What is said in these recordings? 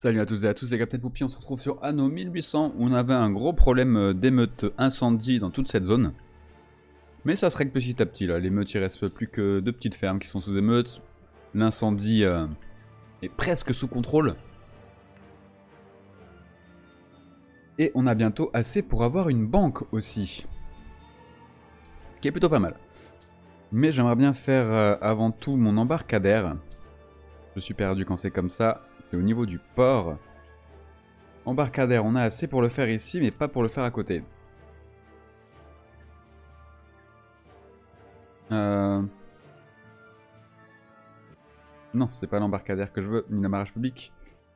Salut à tous et à tous, c'est Captain Poupie, on se retrouve sur Anno 1800 où on avait un gros problème d'émeute incendie dans toute cette zone. Mais ça se règle petit à petit là, l'émeute il reste plus que deux petites fermes qui sont sous émeute. L'incendie est presque sous contrôle. Et on a bientôt assez pour avoir une banque aussi. Ce qui est plutôt pas mal. Mais j'aimerais bien faire avant tout mon embarcadère. Je suis perdu quand c'est comme ça, c'est au niveau du port. Embarcadère, on a assez pour le faire ici, mais pas pour le faire à côté. Non, c'est pas l'embarcadère que je veux, ni l'amarrage public.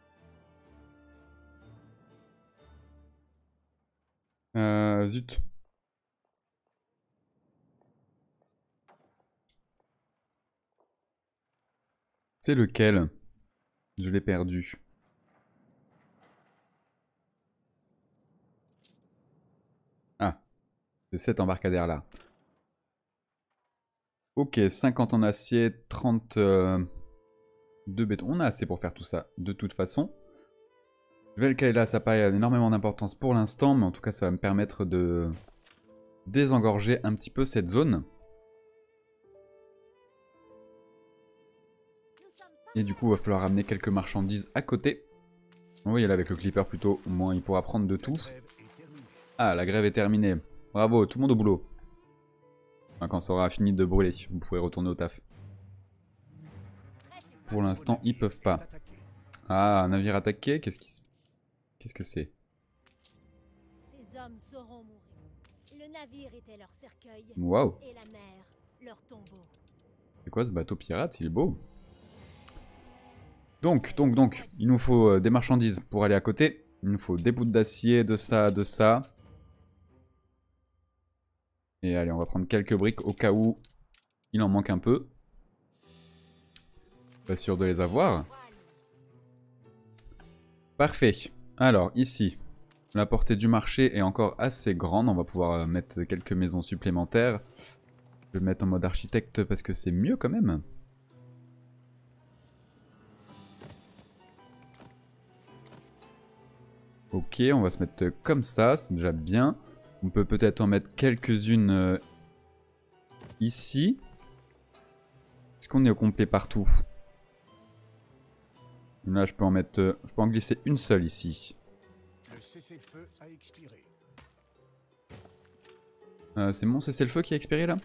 Zut. C'est lequel? Je l'ai perdu. Ah, c'est cet embarcadère-là. Ok, 50 en acier, 30 de béton. On a assez pour faire tout ça, de toute façon. Je vais le caler là, ça paraît énormément d'importance pour l'instant, mais en tout cas ça va me permettre de désengorger un petit peu cette zone. Et du coup, il va falloir ramener quelques marchandises à côté. Oui, là avec le clipper plutôt, au moins il pourra prendre de tout. Ah, la grève est terminée. Bravo, tout le monde au boulot. Enfin, quand ça aura fini de brûler, vous pourrez retourner au taf. Pour l'instant, ils peuvent pas. Ah, un navire attaqué, qu'est-ce que c'est? Ces hommes sauront mourir. Le navire était leur cercueil. Waouh. Et la mer, leur tombeau. C'est quoi ce bateau pirate? Il est beau. Donc, il nous faut des marchandises pour aller à côté. Il nous faut des bouts d'acier, de ça, de ça. Et allez, on va prendre quelques briques au cas où il en manque un peu. Pas sûr de les avoir. Parfait. Alors, ici, la portée du marché est encore assez grande. On va pouvoir mettre quelques maisons supplémentaires. Je vais mettre en mode architecte parce que c'est mieux quand même. Ok, on va se mettre comme ça, c'est déjà bien. On peut peut-être en mettre quelques-unes ici. Est-ce qu'on est au complet partout? Là, je peux en mettre, je peux en glisser une seule ici. Le cessez-le-feu a expiré. C'est mon cessez-le-feu qui a expiré là?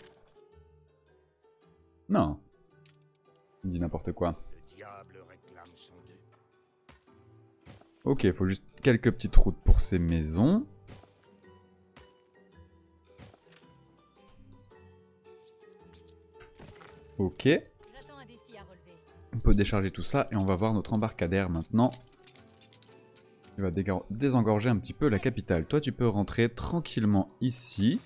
Non. Il dit n'importe quoi. Le diable réclame son dû. Ok, il faut juste quelques petites routes pour ces maisons. Ok. J'attends un défi à relever. On peut décharger tout ça et on va voir notre embarcadère maintenant. Il va désengorger un petit peu la capitale. Toi, tu peux rentrer tranquillement ici.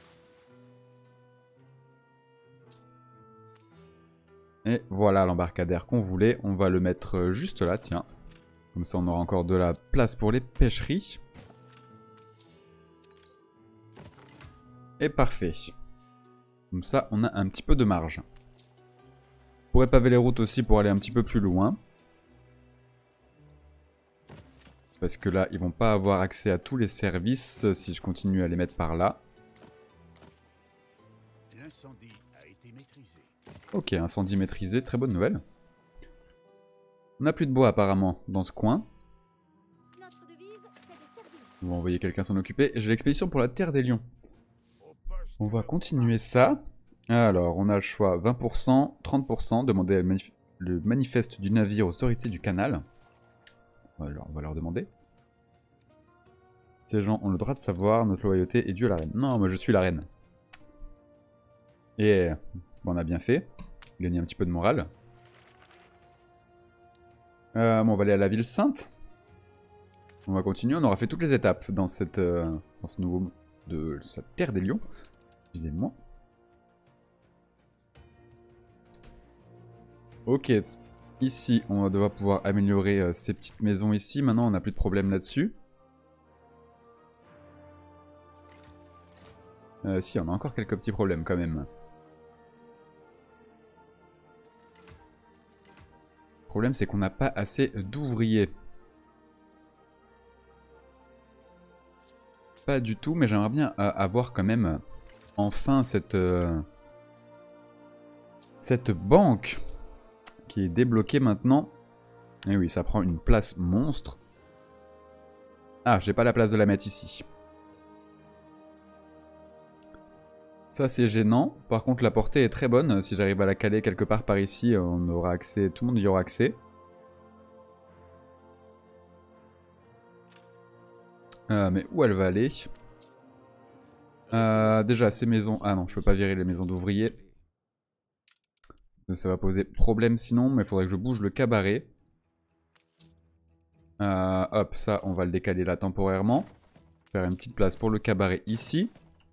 Et voilà l'embarcadère qu'on voulait. On va le mettre juste là, tiens. Comme ça, on aura encore de la place pour les pêcheries. Et parfait. Comme ça, on a un petit peu de marge. On pourrait paver les routes aussi pour aller un petit peu plus loin. Parce que là, ils vont pas avoir accès à tous les services si je continue à les mettre par là. L'incendie a été maîtrisé. Ok, incendie maîtrisé, très bonne nouvelle. On n'a plus de bois apparemment dans ce coin. Notre devise, c'est de servir. On va envoyer quelqu'un s'en occuper. J'ai l'expédition pour la Terre des Lions. Au poste On va de continuer ça. Alors, on a le choix 20%, 30%. Demander le manifeste du navire aux autorités du canal. On va leur demander. Ces gens ont le droit de savoir, notre loyauté est due à la reine. Non, moi je suis la reine. Et bon, on a bien fait. Gagner un petit peu de morale. Bon, on va aller à la ville sainte. On va continuer, on aura fait toutes les étapes dans, dans ce nouveau... de cette terre des lions. Excusez-moi. Ok, ici on va devoir pouvoir améliorer ces petites maisons ici. Maintenant on n'a plus de problème là-dessus. Si, on a encore quelques petits problèmes quand même. Le problème c'est qu'on n'a pas assez d'ouvriers. pas du tout, mais j'aimerais bien avoir quand même enfin cette banque qui est débloquée maintenant. Et oui, ça prend une place monstre. Ah, j'ai pas la place de la mettre ici. Ça c'est gênant. Par contre la portée est très bonne. Si j'arrive à la caler quelque part par ici, on aura accès, tout le monde y aura accès. Mais où elle va aller? Déjà ces maisons... Ah non, je peux pas virer les maisons d'ouvriers. Ça va poser problème sinon, mais il faudrait que je bouge le cabaret. Hop, ça on va le décaler là temporairement. Faire une petite place pour le cabaret ici.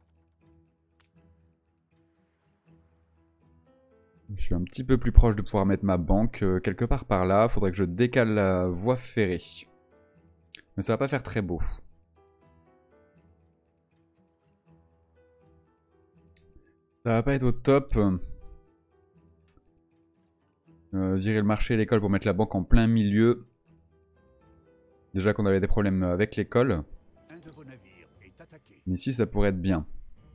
Je suis un petit peu plus proche de pouvoir mettre ma banque quelque part par là. Faudrait que je décale la voie ferrée. Mais ça va pas faire très beau. Ça va pas être au top. Virer le marché et l'école pour mettre la banque en plein milieu. Déjà qu'on avait des problèmes avec l'école. Mais ici ça pourrait être bien.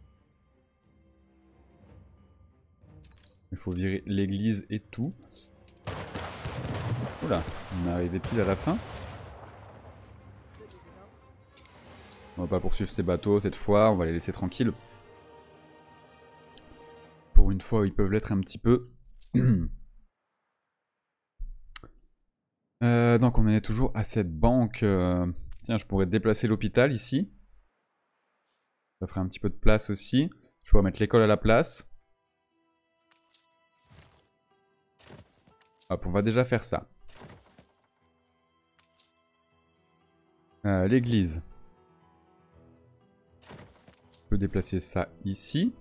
Il faut virer l'église et tout. Oula, on est arrivé pile à la fin. On va pas poursuivre ces bateaux cette fois, on va les laisser tranquilles. Pour une fois, ils peuvent l'être un petit peu. Donc on en est toujours à cette banque. Tiens, je pourrais déplacer l'hôpital ici. Ça ferait un petit peu de place aussi. Je pourrais mettre l'école à la place. Hop, on va déjà faire ça. L'église. On peut déplacer ça ici.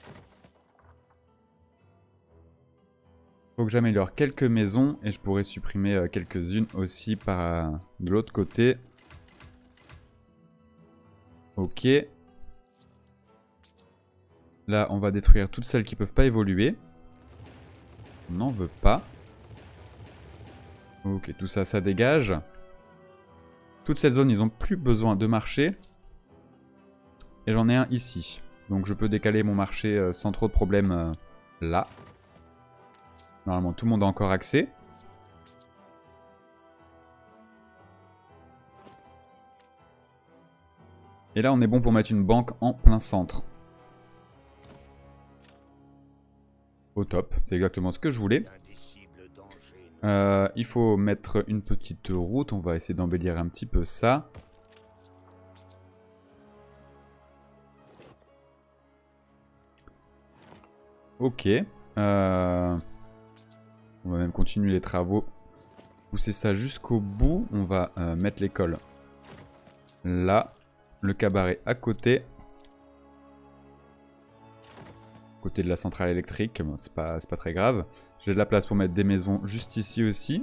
Faut que j'améliore quelques maisons et je pourrais supprimer quelques-unes aussi par de l'autre côté. Ok. Là, on va détruire toutes celles qui peuvent pas évoluer. On n'en veut pas. Ok, tout ça, ça dégage. Toute cette zone, ils ont plus besoin de marché. Et j'en ai un ici. Donc je peux décaler mon marché sans trop de problèmes là. Normalement, tout le monde a encore accès. Et là, on est bon pour mettre une banque en plein centre. Au top, c'est exactement ce que je voulais. Il faut mettre une petite route, on va essayer d'embellir un petit peu ça. Ok. On va même continuer les travaux. Pousser ça jusqu'au bout. On va mettre l'école là. Le cabaret à côté. Côté de la centrale électrique. Bon, c'est pas très grave. J'ai de la place pour mettre des maisons juste ici aussi.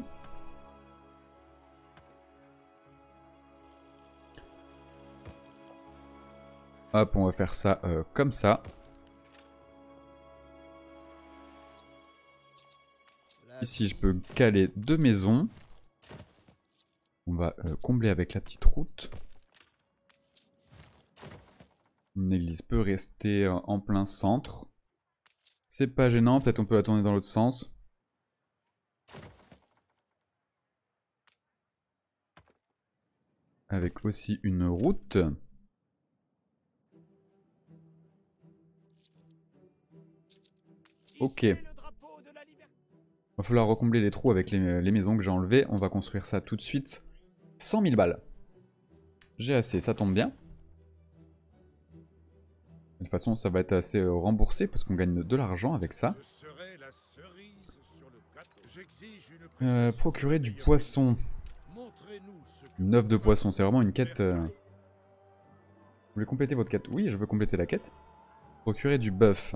Hop, on va faire ça comme ça. Ici, je peux caler deux maisons. On va combler avec la petite route. Une église peut rester en plein centre. C'est pas gênant, peut-être on peut la tourner dans l'autre sens. Avec aussi une route. Ok. Il va falloir recombler les trous avec les maisons que j'ai enlevées. On va construire ça tout de suite. 100 000 balles. J'ai assez, ça tombe bien. De toute façon, ça va être assez remboursé parce qu'on gagne de l'argent avec ça. Procurer du poisson. 9 de poisson, c'est vraiment une quête... Vous voulez compléter votre quête? Oui, je veux compléter la quête. Procurer du bœuf.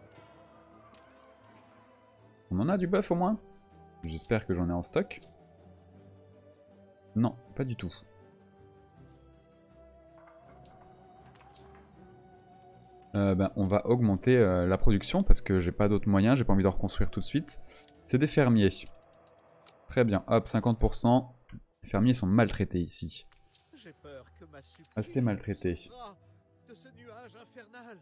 On en a du bœuf au moins? J'espère que j'en ai en stock. Non, pas du tout. On va augmenter la production parce que j'ai pas d'autres moyens, j'ai pas envie de reconstruire tout de suite. C'est des fermiers. Très bien, hop, 50%. Les fermiers sont maltraités ici. Assez maltraités. nuage infernal.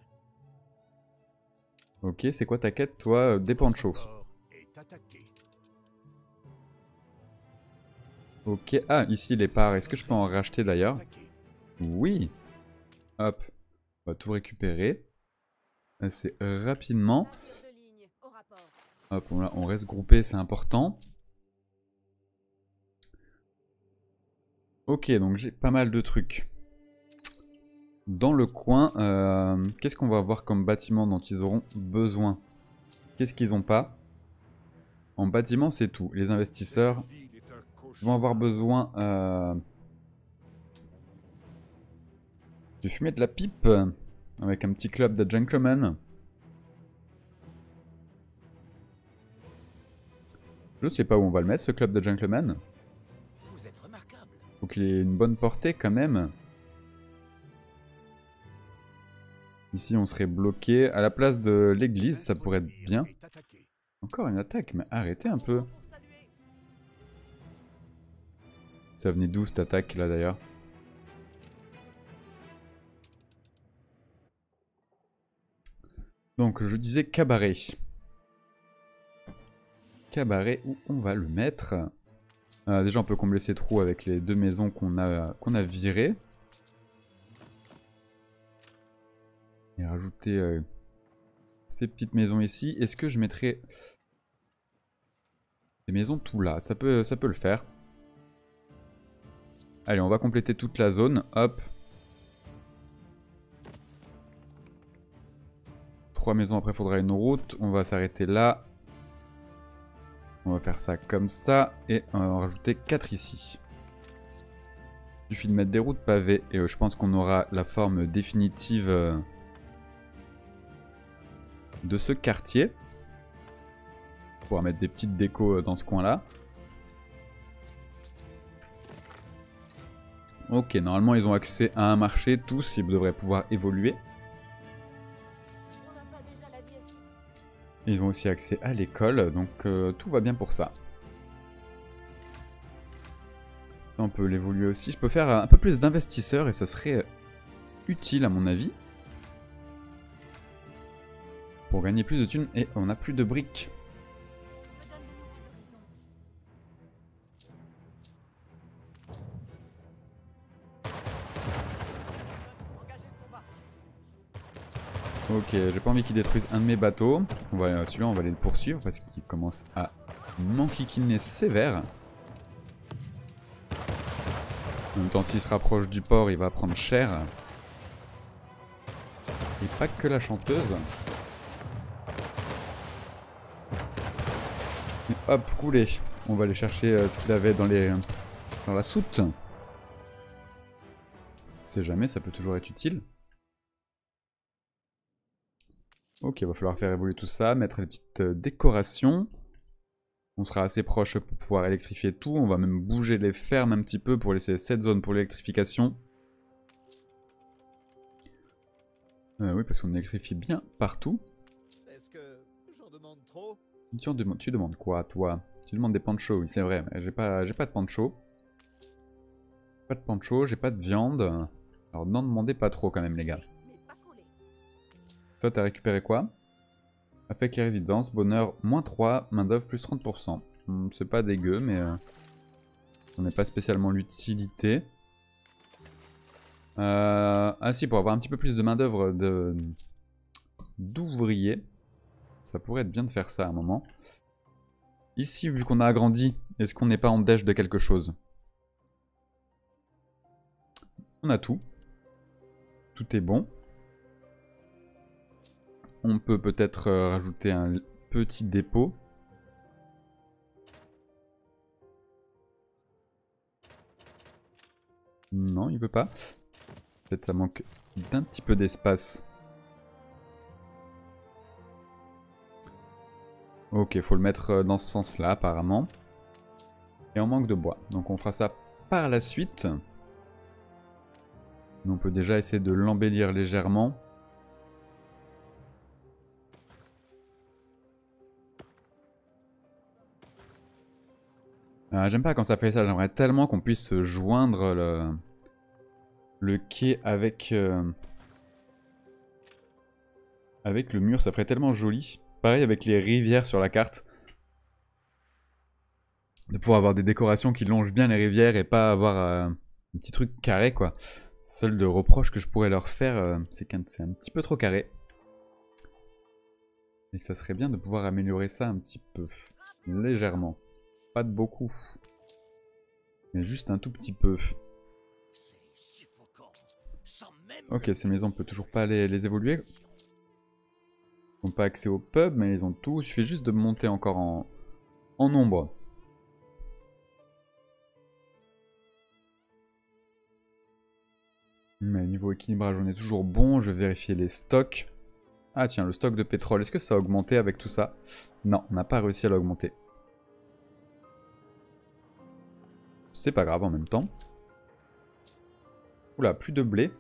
Ok, c'est quoi ta quête, toi? Des panchos. Port est attaqué. Ok, ah, ici les parts. Est-ce que je peux en racheter d'ailleurs? Attaqué. Oui. Hop, on va tout récupérer. Assez rapidement. Navire de ligne, au rapport. Hop, on reste groupé, c'est important. Ok, donc j'ai pas mal de trucs. Dans le coin, qu'est-ce qu'on va avoir comme bâtiment dont ils auront besoin? Qu'est-ce qu'ils n'ont pas? En bâtiment, c'est tout. Les investisseurs vont avoir besoin de fumer de la pipe avec un petit club de gentlemen. Je sais pas où on va le mettre, ce club de gentlemen. Vous êtes remarquable. Faut qu'il ait une bonne portée quand même. Ici, on serait bloqué. À la place de l'église, ça pourrait être bien. Est attaqué. Encore une attaque, mais arrêtez un peu. Ça venait d'où cette attaque là d'ailleurs? Donc je disais cabaret. Cabaret, où on va le mettre? Déjà on peut combler ces trous avec les deux maisons qu'on a virées. Et rajouter ces petites maisons ici. Est-ce que je mettrais des maisons tout là? Ça peut le faire. Allez, on va compléter toute la zone. Hop. 3 maisons, après il faudra une route. On va s'arrêter là. On va faire ça comme ça. Et on va en rajouter 4 ici. Il suffit de mettre des routes pavées. Et je pense qu'on aura la forme définitive de ce quartier. On pourra mettre des petites décos dans ce coin-là. Ok, normalement ils ont accès à un marché, tous, ils devraient pouvoir évoluer. On n'a pas déjà la vie ici. Ils ont aussi accès à l'école, donc tout va bien pour ça. Ça on peut l'évoluer aussi. Je peux faire un peu plus d'investisseurs et ça serait utile à mon avis. Pour gagner plus de thunes et on n'a plus de briques. Me donne de nouveaux horizons. Ok, j'ai pas envie qu'ils détruisent un de mes bateaux. Celui-là on va aller le poursuivre parce qu'il commence à m'enquiquiner sévère. En même temps s'il se rapproche du port il va prendre cher. Et pas que la chanteuse. Et hop, couler. On va aller chercher ce qu'il avait dans la soute. On sait jamais, ça peut toujours être utile. Ok, il va falloir faire évoluer tout ça, mettre les petites décorations. On sera assez proche pour pouvoir électrifier tout. On va même bouger les fermes un petit peu pour laisser cette zone pour l'électrification. Oui, parce qu'on électrifie bien partout. Est-ce que j'en demande trop? Tu demandes quoi, toi? Tu demandes des panchos, oui, c'est vrai, mais j'ai pas de pancho. Pas de pancho, j'ai pas de viande. Alors n'en demandez pas trop quand même, les gars. Mais pas collé. Toi, t'as récupéré quoi? Affect et résidence, bonheur, moins 3, main d'œuvre, plus 30%. C'est pas dégueu, mais on n'est pas spécialement l'utilité. Ah si, pour avoir un petit peu plus de main d'œuvre d'ouvriers. Ça pourrait être bien de faire ça à un moment. Ici, vu qu'on a agrandi, est-ce qu'on n'est pas en dèche de quelque chose? On a tout. Tout est bon. On peut peut-être rajouter un petit dépôt. Non, il veut pas. Peut-être ça manque d'un petit peu d'espace. Ok, faut le mettre dans ce sens-là apparemment. Et on manque de bois. Donc on fera ça par la suite. On peut déjà essayer de l'embellir légèrement. J'aime pas quand ça fait ça, j'aimerais tellement qu'on puisse joindre le quai avec Avec le mur, ça ferait tellement joli. Pareil avec les rivières sur la carte. De pouvoir avoir des décorations qui longent bien les rivières et pas avoir un petit truc carré quoi. Seul de reproche que je pourrais leur faire, c'est qu'un c'est un petit peu trop carré. Et ça serait bien de pouvoir améliorer ça un petit peu. Légèrement. Pas de beaucoup. Mais juste un tout petit peu. Ok, ces maisons on peut toujours pas les évoluer. Ils n'ont pas accès au pub, mais ils ont tout. Il suffit juste de monter encore en nombre. Mais niveau équilibrage, on est toujours bon. Je vais vérifier les stocks. Ah tiens, le stock de pétrole, est-ce que ça a augmenté avec tout ça? Non, on n'a pas réussi à l'augmenter. C'est pas grave en même temps. Oula, plus de blé.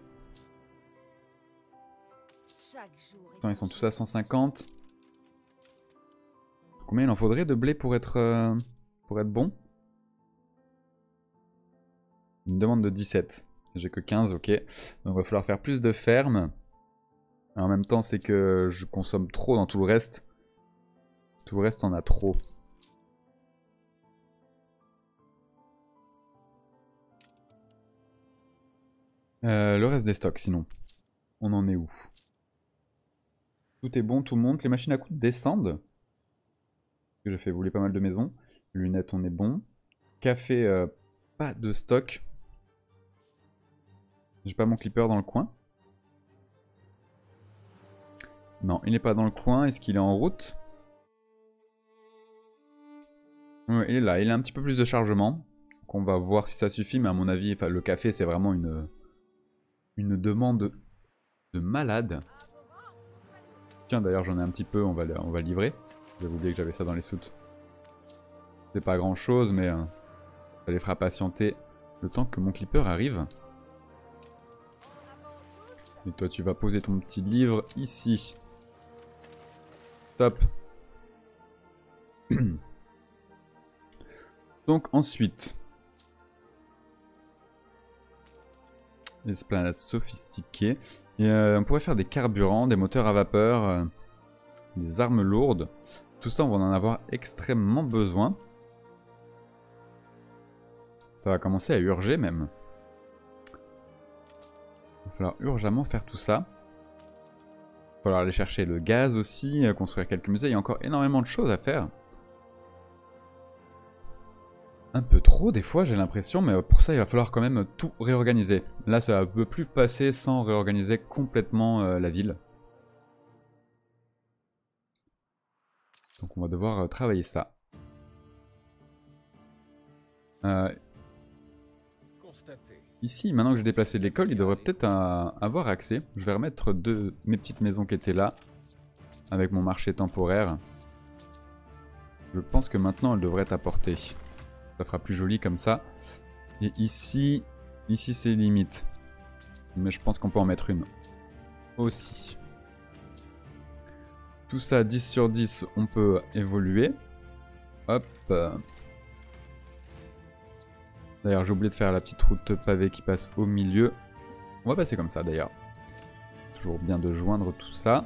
Attends, ils sont tous à 150. Combien il en faudrait de blé pour être bon? Une demande de 17. J'ai que 15, ok. Donc il va falloir faire plus de fermes. En même temps, c'est que je consomme trop dans tout le reste. Tout le reste en a trop. Le reste des stocks, sinon. On en est où? Tout est bon, tout monte. Les machines à coudre descendent. J'ai fait évoluer pas mal de maisons. Lunettes, on est bon. Café, pas de stock. J'ai pas mon clipper dans le coin. Non, il n'est pas dans le coin. Est-ce qu'il est en route? Ouais, il est là. Il a un petit peu plus de chargement. Donc on va voir si ça suffit. Mais à mon avis, le café, c'est vraiment une demande de malade. Tiens, d'ailleurs, j'en ai un petit peu. On va livrer. J'avais oublié que j'avais ça dans les soutes. C'est pas grand chose, mais ça les fera patienter le temps que mon clipper arrive. Et toi, tu vas poser ton petit livre ici. Top. Donc ensuite, esplanade sophistiquée. Et on pourrait faire des carburants, des moteurs à vapeur, des armes lourdes. Tout ça, on va en avoir extrêmement besoin. Ça va commencer à urger même. Il va falloir urgemment faire tout ça. Il va falloir aller chercher le gaz aussi, construire quelques musées. Il y a encore énormément de choses à faire. Un peu trop des fois j'ai l'impression, mais pour ça il va falloir quand même tout réorganiser. Là ça ne peut plus passer sans réorganiser complètement la ville. Donc on va devoir travailler ça. Ici, maintenant que j'ai déplacé l'école, il devrait peut-être avoir accès. Je vais remettre mes petites maisons qui étaient là, avec mon marché temporaire. Je pense que maintenant elle devrait être à portée. Ça fera plus joli comme ça. Et ici c'est limite. Mais je pense qu'on peut en mettre une aussi. Tout ça 10 sur 10, on peut évoluer. Hop. D'ailleurs j'ai oublié de faire la petite route pavée qui passe au milieu. On va passer comme ça d'ailleurs. Toujours bien de joindre tout ça.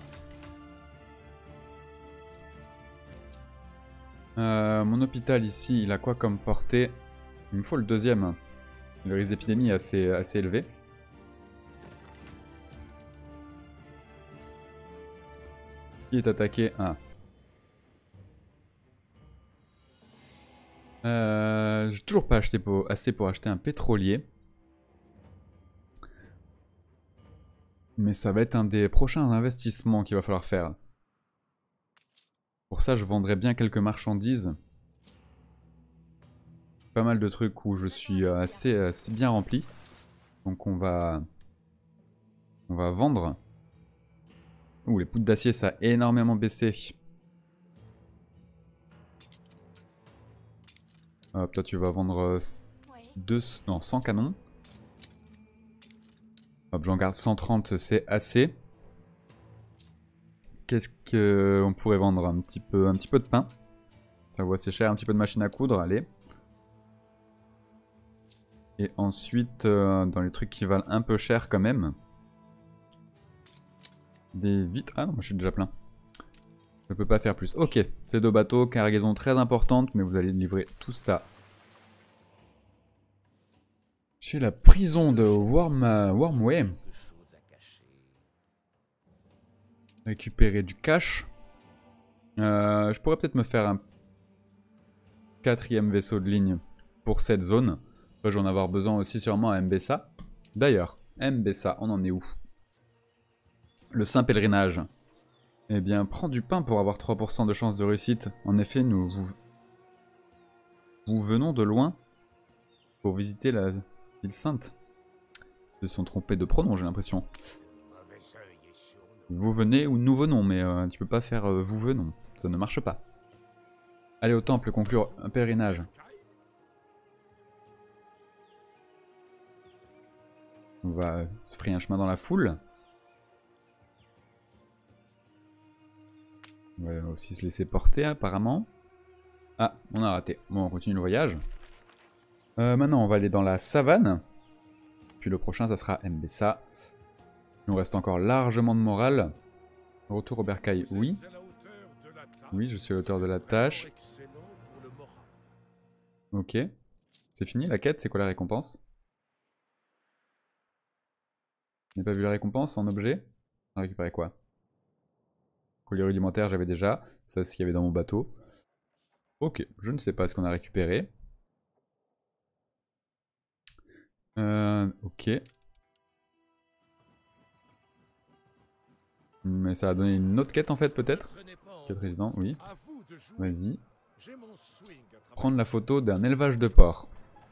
Mon hôpital ici, il a quoi comme portée? Il me faut le deuxième. Le risque d'épidémie est assez élevé. Qui est attaqué? Ah. J'ai toujours pas acheté assez pour acheter un pétrolier. Mais ça va être un des prochains investissements qu'il va falloir faire. Pour ça, je vendrai bien quelques marchandises. Pas mal de trucs où je suis assez bien rempli. Donc on va vendre. Ouh, les poutres d'acier, ça a énormément baissé. Hop, toi tu vas vendre 100 canons. Hop, j'en garde 130, c'est assez. Qu'est-ce qu'on pourrait vendre? Un petit peu de pain. Ça vaut assez cher, un petit peu de machine à coudre, allez. Et ensuite, dans les trucs qui valent un peu cher quand même. Des vitres. Ah non, moi je suis déjà plein. Je peux pas faire plus. Ok, ces 2 bateaux, cargaison très importante, mais vous allez livrer tout ça. Chez la prison de Wormway. Récupérer du cash. Je pourrais peut-être me faire un 4e vaisseau de ligne pour cette zone. Après, je vais en avoir besoin aussi sûrement à Mbessa. D'ailleurs, Mbessa, on en est où? Le Saint Pèlerinage. Eh bien, prends du pain pour avoir 3% de chance de réussite. En effet, nous venons de loin pour visiter la ville sainte. Ils se sont trompés de pronom, j'ai l'impression. Vous venez ou nous venons, mais tu peux pas faire vous venons. Ça ne marche pas. Allez au temple conclure un pèlerinage. On va se frayer un chemin dans la foule. On va aussi se laisser porter apparemment. Ah, on a raté. Bon, on continue le voyage. Maintenant, on va aller dans la savane. Puis le prochain, ça sera Mbessa. Il nous reste encore largement de morale. Retour au bercail, oui. Oui, je suis à l'auteur de la tâche. Ok. C'est fini la quête, c'est quoi la récompense? Je n'ai pas vu la récompense en objet. On a récupéré quoi? Collier rudimentaire, j'avais déjà. Ça, c'est ce qu'il y avait dans mon bateau. Ok, je ne sais pas ce qu'on a récupéré. Ok. Mais ça a donné une autre quête en fait, peut-être? Quête résident, oui. Vas-y. Prendre la photo d'un élevage de porc.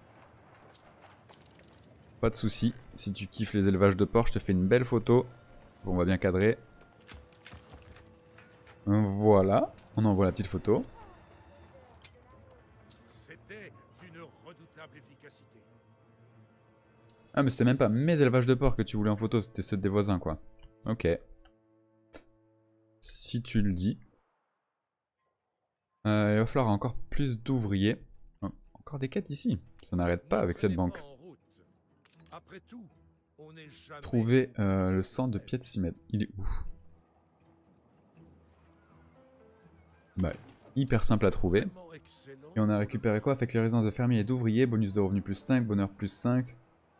Pas de soucis. Si tu kiffes les élevages de porc, je te fais une belle photo. Bon, on va bien cadrer. Voilà. On envoie la petite photo. C'était d'une redoutable efficacité. Ah, mais c'était même pas mes élevages de porc que tu voulais en photo, c'était ceux des voisins, quoi. Ok. Si tu le dis. Il va falloir encore plus d'ouvriers. Encore des quêtes ici. Ça n'arrête pas avec cette banque. Trouver le sang de Pietsimède. Il est où? Bah, hyper simple à trouver. Et on a récupéré quoi avec les résidences de fermiers et d'ouvriers? Bonus de revenus plus 5, bonheur plus 5.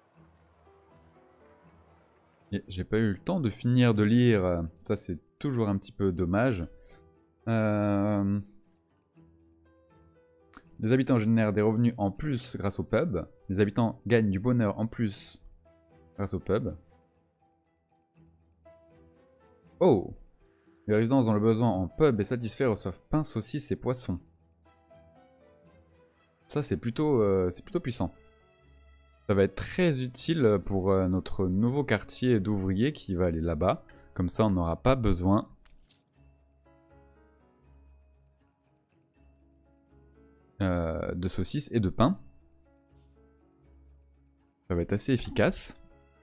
Et j'ai pas eu le temps de finir de lire. Ça, c'est toujours un petit peu dommage. Les habitants génèrent des revenus en plus grâce au pub. Les habitants gagnent du bonheur en plus grâce au pub. Oh! Les résidences dont le besoin en pub est satisfait reçoivent pain, saucisses et poissons. Ça, c'est plutôt puissant. Ça va être très utile pour notre nouveau quartier d'ouvriers qui va aller là-bas. Comme ça, on n'aura pas besoin de saucisses et de pain. Ça va être assez efficace.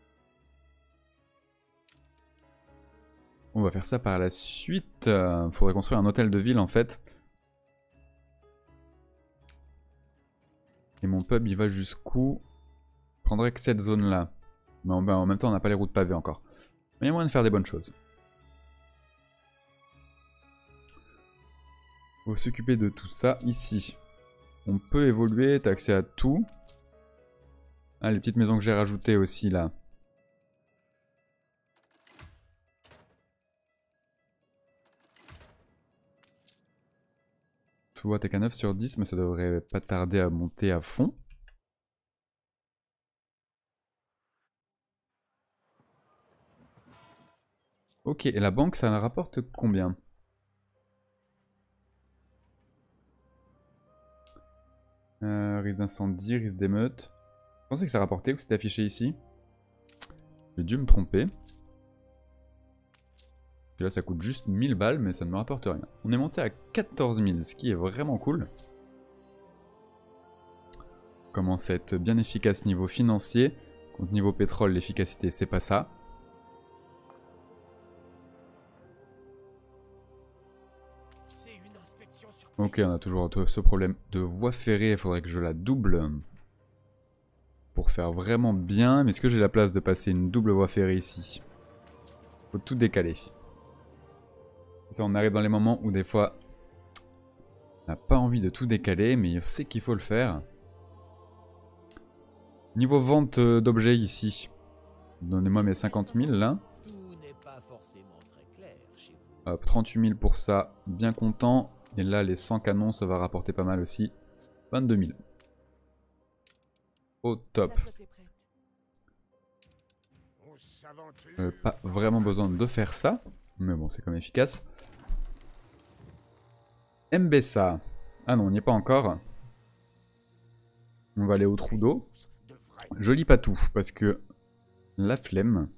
On va faire ça par la suite. Il faudrait construire un hôtel de ville en fait. Et mon pub il va jusqu'où? Je prendrais que cette zone là. Mais en même temps on n'a pas les routes pavées encore. Mais il y a moyen de faire des bonnes choses. Faut s'occuper de tout ça ici. On peut évoluer, t'as accès à tout. Ah, les petites maisons que j'ai rajoutées aussi là. Tu vois, t'es qu'à 9 sur 10, mais ça devrait pas tarder à monter à fond. Ok, et la banque, ça rapporte combien? Risque d'incendie, risque d'émeute. Je pensais que ça rapportait ou que c'était affiché ici. J'ai dû me tromper. Et là ça coûte juste 1000 balles mais ça ne me rapporte rien. On est monté à 14 000, ce qui est vraiment cool. On commence à être bien efficace niveau financier. Contre niveau pétrole, l'efficacité c'est pas ça. Ok, on a toujours ce problème de voie ferrée, il faudrait que je la double pour faire vraiment bien. Mais est-ce que j'ai la place de passer une double voie ferrée ici? Faut tout décaler. Ça, on arrive dans les moments où des fois, on n'a pas envie de tout décaler, mais on sait qu'il faut le faire. Niveau vente d'objets ici, donnez-moi mes 50 000 là. Hop, 38 000 pour ça, bien content. Et là, les 100 canons, ça va rapporter pas mal aussi. 22 000. Au top. Pas vraiment besoin de faire ça, mais bon, c'est quand même efficace. Mbessa. Ah non, on n'y est pas encore. On va aller au trou d'eau. Je lis pas tout, parce que la flemme.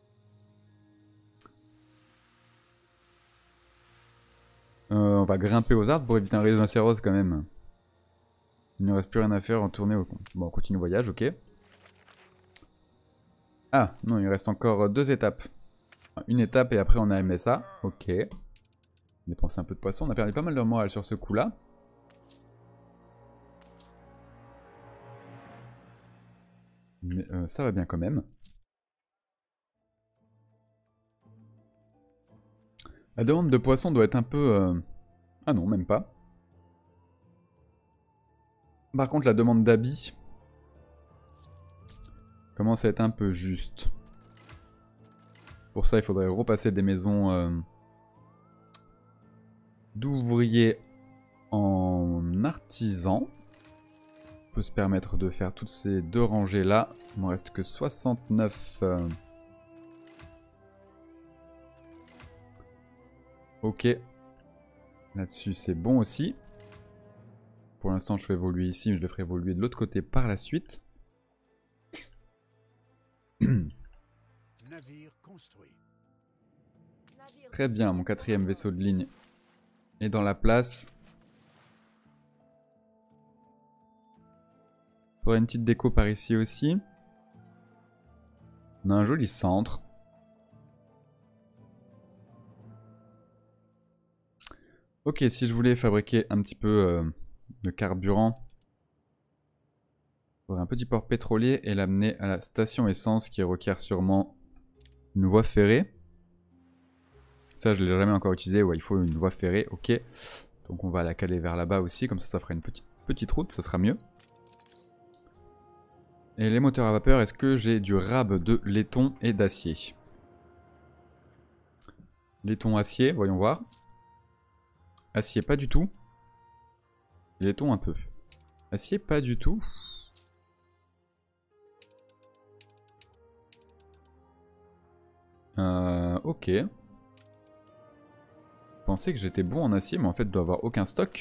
On va grimper aux arbres pour éviter un rhinocéros quand même. Il ne reste plus rien à faire, retourner au... Bon, on continue le voyage, ok. Ah, non, il reste encore 2 étapes. Une étape et après on a MSA, ok. Dépenser un peu de poisson, on a perdu pas mal de morale sur ce coup-là. Mais ça va bien quand même. La demande de poisson doit être un peu... Ah non, même pas. Par contre, la demande d'habits commence à être un peu juste. Pour ça, il faudrait repasser des maisons d'ouvriers en artisan. On peut se permettre de faire toutes ces 2 rangées là. Il ne me reste que 69. Ok. Là-dessus, c'est bon aussi. Pour l'instant, je fais évoluer ici, mais je le ferai évoluer de l'autre côté par la suite. Très bien, mon 4e vaisseau de ligne est dans la place. Il faudrait une petite déco par ici aussi. On a un joli centre. Ok, si je voulais fabriquer un petit peu de carburant, il faudrait un petit port pétrolier et l'amener à la station essence qui requiert sûrement une voie ferrée. Ça, je ne l'ai jamais encore utilisé. Ouais, il faut une voie ferrée, ok. Donc on va la caler vers là-bas aussi, comme ça fera une petite route, ça sera mieux. Et les moteurs à vapeur, est-ce que j'ai du rab de laiton et d'acier? Laiton, acier, voyons voir. Acier, pas du tout. Laiton, un peu. Acier, pas du tout. Ok. Je pensais que j'étais bon en acier, mais en fait, je dois avoir aucun stock.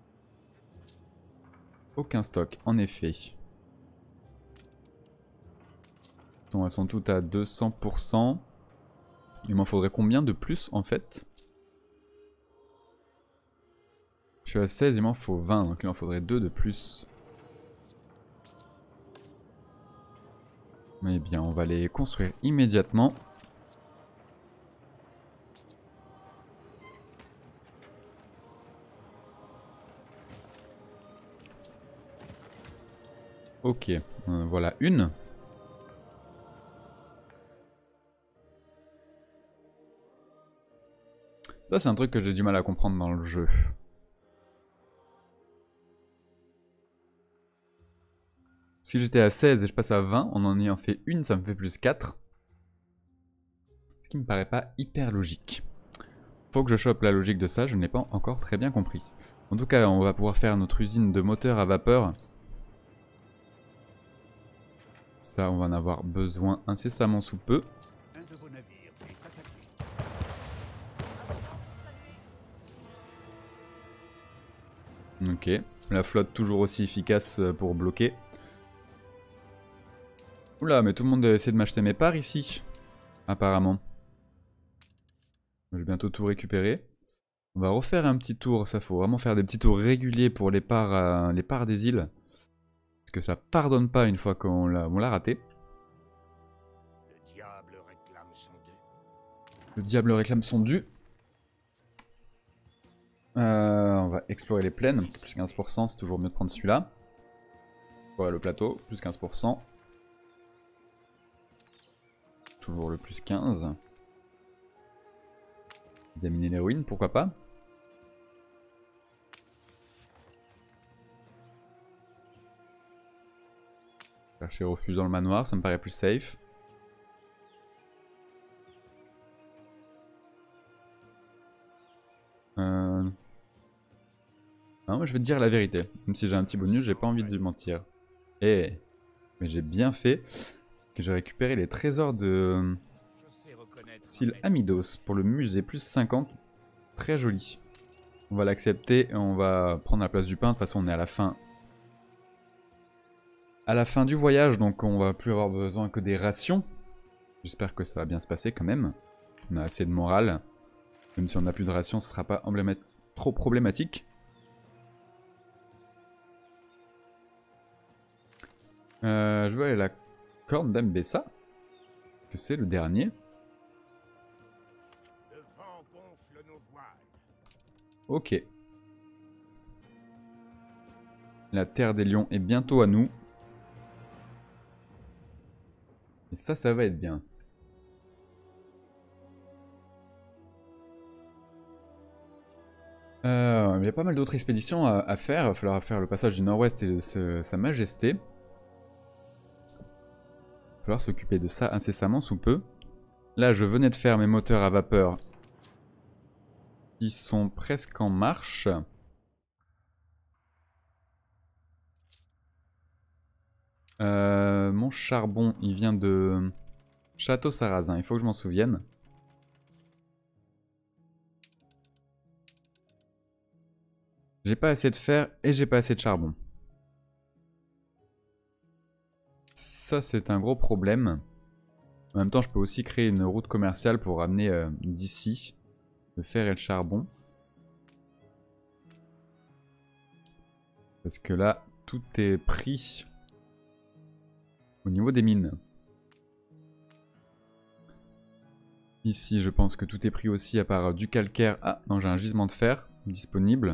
Aucun stock, en effet. Donc, elles sont toutes à 200%. Il m'en faudrait combien de plus, en fait? Je suis à 16, il m'en faut 20, donc il en faudrait 2 de plus. Eh bien, on va les construire immédiatement. Ok, voilà une. Ça, c'est un truc que j'ai du mal à comprendre dans le jeu. Si j'étais à 16 et je passe à 20, on en ayant fait une, ça me fait plus 4. Ce qui me paraît pas hyper logique. Faut que je chope la logique de ça, je n'ai pas encore très bien compris. En tout cas, on va pouvoir faire notre usine de moteurs à vapeur. Ça, on va en avoir besoin incessamment sous peu. Ok, la flotte toujours aussi efficace pour bloquer. Oula, mais tout le monde essaie de m'acheter mes parts ici, apparemment. Je vais bientôt tout récupérer. On va refaire un petit tour, ça faut vraiment faire des petits tours réguliers pour les parts des îles. Parce que ça pardonne pas une fois qu'on l'a raté. Le diable réclame son dû. Le diable réclame son dû. On va explorer les plaines, plus 15%, c'est toujours mieux de prendre celui-là. Voilà le plateau, plus 15%. Toujours le plus 15. Examiner les ruines, pourquoi pas. Chercher refuge dans le manoir, ça me paraît plus safe. Non, moi je vais te dire la vérité. Même si j'ai un petit bonus, j'ai pas envie de mentir. Mais j'ai bien fait que j'ai récupéré les trésors de Syl Amidos pour le musée, plus 50. Très joli. On va l'accepter et on va prendre la place du pain. De toute façon, on est à la fin. À la fin du voyage, donc on va plus avoir besoin que des rations. J'espère que ça va bien se passer quand même. On a assez de morale. Même si on n'a plus de rations, ce ne sera pas trop problématique. Je veux aller à la corne d'Ambessa. Que c'est le dernier. Le vent gonfle nos voiles. Ok. La terre des lions est bientôt à nous. Et ça va être bien. Il y a pas mal d'autres expéditions à faire. Il va falloir faire le passage du nord-ouest et de sa majesté. Il va falloir s'occuper de ça incessamment sous peu. Là, je venais de faire mes moteurs à vapeur. Ils sont presque en marche. Mon charbon, il vient de Château Sarrazin. Il faut que je m'en souvienne. J'ai pas assez de fer et j'ai pas assez de charbon. Ça, c'est un gros problème. En même temps, je peux aussi créer une route commerciale pour ramener d'ici le fer et le charbon. Parce que là, tout est pris au niveau des mines. Ici, je pense que tout est pris aussi à part du calcaire. Ah, non, j'ai un gisement de fer disponible.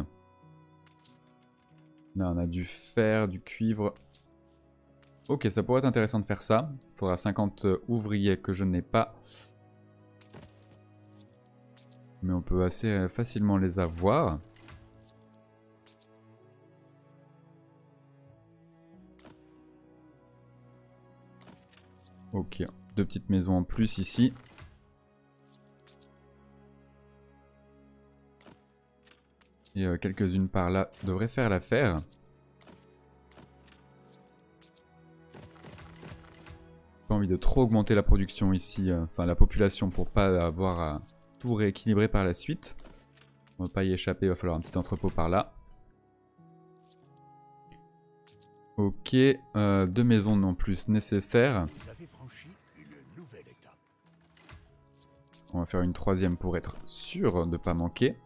Là, on a du fer, du cuivre. Ok, ça pourrait être intéressant de faire ça. Il faudra 50 ouvriers que je n'ai pas. Mais on peut assez facilement les avoir. Ok, 2 petites maisons en plus ici. Et quelques-unes par là devraient faire l'affaire. Pas envie de trop augmenter la production ici, enfin la population pour pas avoir à tout rééquilibrer par la suite. On va pas y échapper, il va falloir un petit entrepôt par là. Ok, 2 maisons non plus nécessaires. Vous avez franchi une nouvelle étape. On va faire une 3e pour être sûr de ne pas manquer.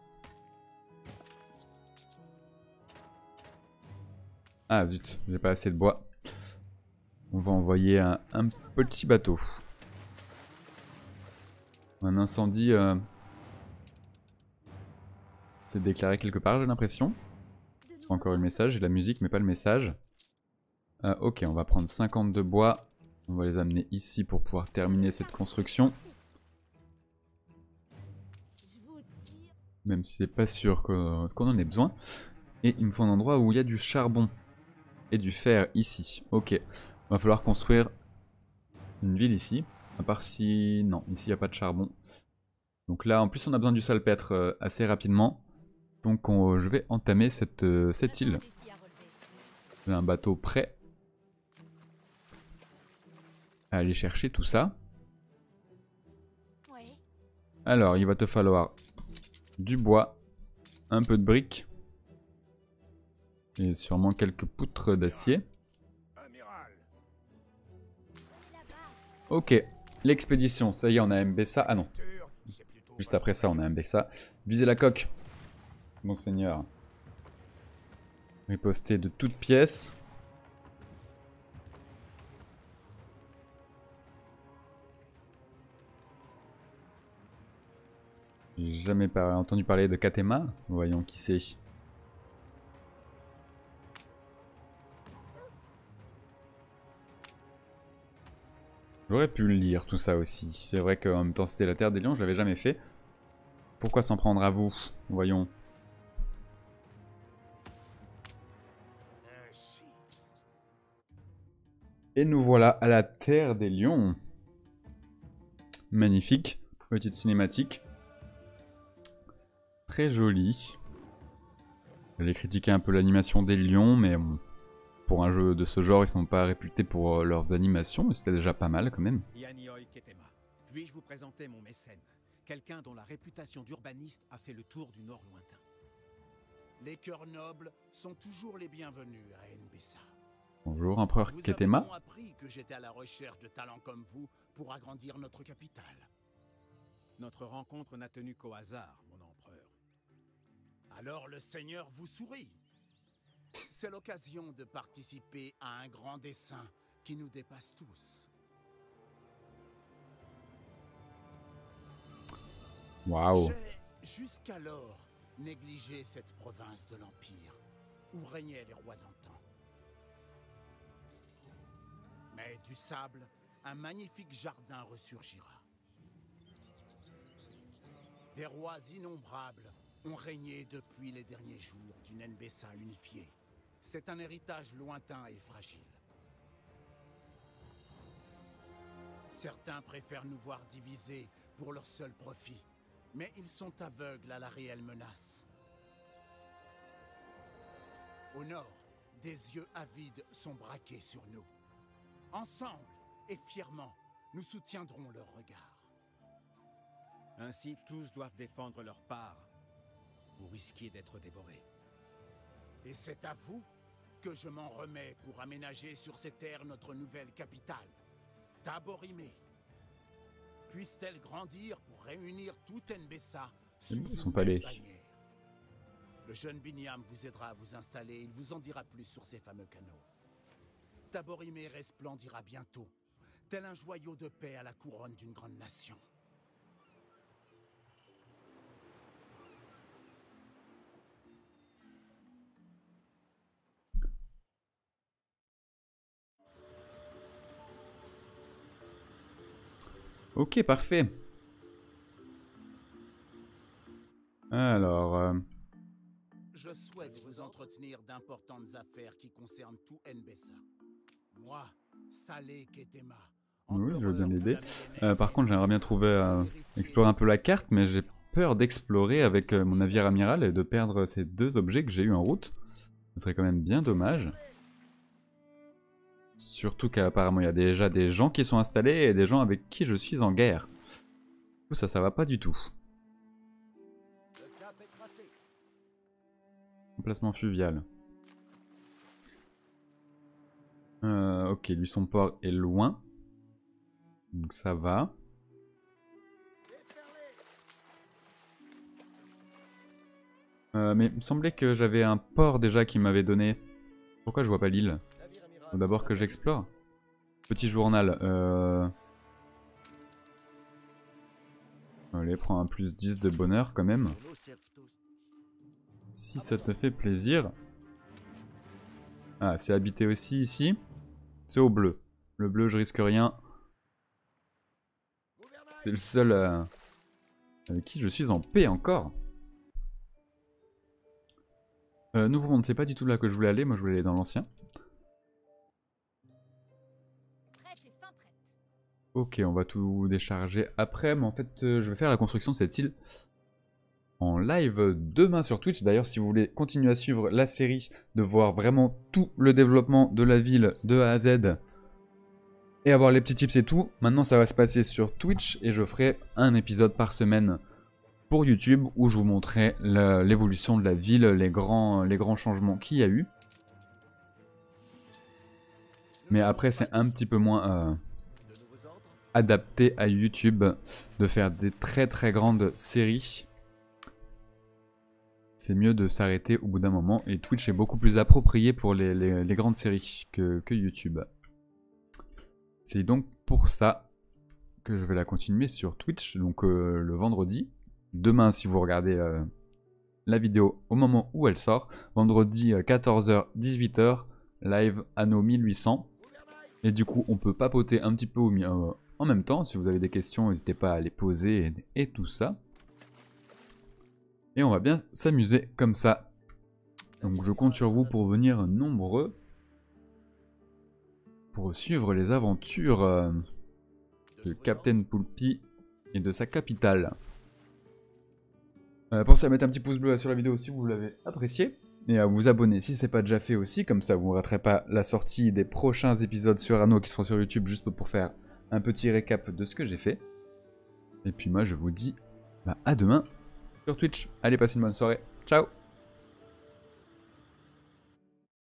Ah zut, j'ai pas assez de bois. On va envoyer un petit bateau. Un incendie s'est déclaré quelque part, j'ai l'impression. Encore le message, j'ai la musique mais pas le message. Ok, on va prendre 50 de bois. On va les amener ici pour pouvoir terminer cette construction. Même si c'est pas sûr qu'on en ait besoin. Et il me faut un endroit où il y a du charbon et du fer ici. Ok, il va falloir construire une ville ici. À part si... Non, ici il n'y a pas de charbon. Donc là, en plus on a besoin du salpêtre assez rapidement. Donc je vais entamer cette île. J'ai un bateau prêt à aller chercher tout ça. Alors, il va te falloir du bois, un peu de briques et sûrement quelques poutres d'acier. Ok, l'expédition, ça y est, on a Mbessa. Ah non, juste après ça, on a Mbessa. Visez la coque, monseigneur. Riposter de toutes pièces. J'ai jamais entendu parler de Katema. Voyons qui c'est. J'aurais pu le lire tout ça aussi. C'est vrai qu'en même temps c'était la Terre des Lions, je l'avais jamais fait. Pourquoi s'en prendre à vous? Voyons. Ainsi. Et nous voilà à la Terre des Lions. Magnifique. Petite cinématique. Très jolie. J'allais critiquer un peu l'animation des lions, mais bon, pour un jeu de ce genre, ils sont pas réputés pour leurs animations, mais c'était déjà pas mal quand même. Yanioy Ketema. Puis-je vous présenter mon mécène, quelqu'un dont la réputation d'urbaniste a fait le tour du Nord lointain. Les cœurs nobles sont toujours les bienvenus à Nbessa. Bonjour, empereur Vous Ketema. avez donc appris que j'étais à la recherche de talents comme vous pour agrandir notre capitale. Notre rencontre n'a tenu qu'au hasard, mon empereur. Alors le Seigneur vous sourit. C'est l'occasion de participer à un grand dessein qui nous dépasse tous. Waouh. J'ai jusqu'alors négligé cette province de l'Empire où régnaient les rois d'antan. Mais du sable, un magnifique jardin ressurgira. Des rois innombrables ont régné depuis les derniers jours d'une Nbessa unifiée. C'est un héritage lointain et fragile. Certains préfèrent nous voir divisés pour leur seul profit, mais ils sont aveugles à la réelle menace. Au nord, des yeux avides sont braqués sur nous. Ensemble et fièrement, nous soutiendrons leur regard. Ainsi, tous doivent défendre leur part, ou risquer d'être dévorés. Et c'est à vous que je m'en remets pour aménager sur ces terres notre nouvelle capitale, Taborimé. Puisse-t-elle grandir pour réunir toute Nbessa sous beau, son une palais. même bannière. Le jeune Binyam vous aidera à vous installer, il vous en dira plus sur ces fameux canaux. Taborimé resplendira bientôt, tel un joyau de paix à la couronne d'une grande nation. Ok, parfait. Alors, Je souhaite vous entretenir d'importantes affaires qui concernent tout Nbessa. Moi, Saleh Ketema. oui, je veux bien l'aider. Par contre, j'aimerais bien trouver, explorer un peu la carte, mais j'ai peur d'explorer avec mon navire amiral et de perdre ces deux objets que j'ai eu en route. Ce serait quand même bien dommage. Surtout qu'apparemment il y a déjà des gens qui sont installés et des gens avec qui je suis en guerre. Du coup, ça va pas du tout. Emplacement fluvial. Ok, lui son port est loin. Donc ça va. Mais il me semblait que j'avais un port déjà qui m'avait donné. Pourquoi je vois pas l'île? Faut d'abord que j'explore. Petit journal. Allez, prends un plus 10 de bonheur quand même. Si ça te fait plaisir. Ah, c'est habité aussi ici. C'est au bleu. Le bleu, je risque rien. C'est le seul avec qui je suis en paix encore. Nouveau monde, c'est pas du tout là que je voulais aller. Moi, je voulais aller dans l'ancien. Ok, on va tout décharger après. Mais en fait, je vais faire la construction de cette île en live demain sur Twitch. D'ailleurs, si vous voulez continuer à suivre la série, de voir vraiment tout le développement de la ville de A à Z et avoir les petits tips et tout, maintenant ça va se passer sur Twitch et je ferai un épisode par semaine pour YouTube où je vous montrerai l'évolution de la ville, les grands changements qu'il y a eu. Mais après, c'est un petit peu moins adapté à YouTube de faire des très grandes séries. C'est mieux de s'arrêter au bout d'un moment et Twitch est beaucoup plus approprié pour les grandes séries que YouTube. C'est donc pour ça que je vais la continuer sur Twitch, donc le vendredi. Demain, si vous regardez la vidéo au moment où elle sort, vendredi 14h, 18h, live anno 1800. Et du coup, on peut papoter un petit peu en même temps. Si vous avez des questions, n'hésitez pas à les poser et tout ça. Et on va bien s'amuser comme ça. Donc je compte sur vous pour venir nombreux. Pour suivre les aventures de Captain Poulpi et de sa capitale. Pensez à mettre un petit pouce bleu sur la vidéo si vous l'avez apprécié. Et à vous abonner si ce n'est pas déjà fait aussi. Comme ça vous ne raterez pas la sortie des prochains épisodes sur Anno qui seront sur YouTube. Juste pour faire un petit récap de ce que j'ai fait. Et puis moi je vous dis à demain sur Twitch. Allez, passez une bonne soirée. Ciao!